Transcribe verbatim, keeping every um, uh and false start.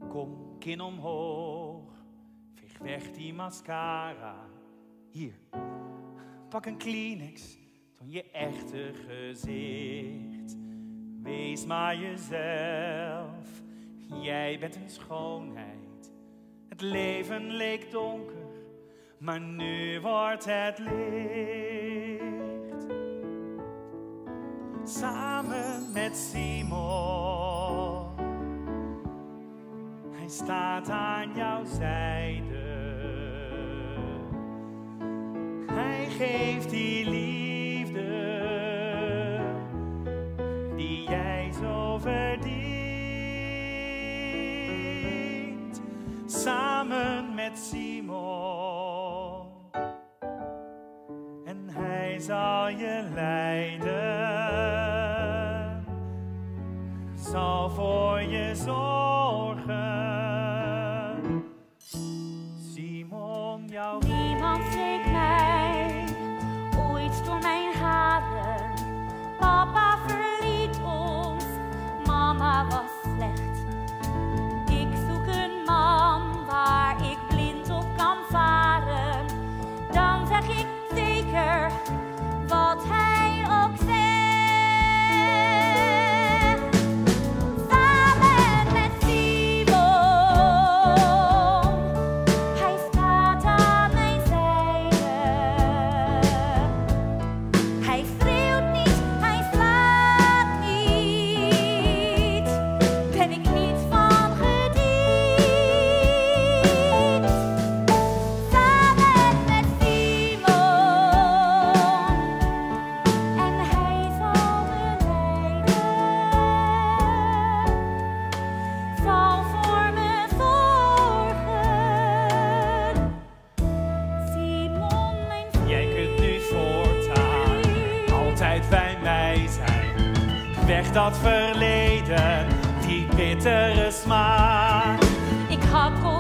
Kom, kin omhoog, veeg weg die mascara. Hier, pak een Kleenex, toon je echte gezicht. Wees maar jezelf, jij bent een schoonheid. Het leven leek donker, maar nu wordt het licht. Samen met Simon, hij staat aan jouw zijde. Hij geeft die liefde die jij zo verdient. Samen met Simon, en hij zal je leiden, zal voor je zorgen. Simon, jouw niemand streek mij ooit door mijn haren. Papa verliet ons, mama was slecht. Ik zoek een man waar ik blind op kan varen. Dan zeg ik zeker wat hij ook zegt. Samen met Simon, hij staat aan mijn zijde. Hij schreeuwt niet, hij slaat niet. Ben ik niet van gediend. Samen met Simon, en hij zal me leiden, zal voor me zorgen. Simon, mijn vriend. Jij kunt nu voortaan altijd bij mij zijn. Weg dat verleden, die bittere smaak. Ik hak op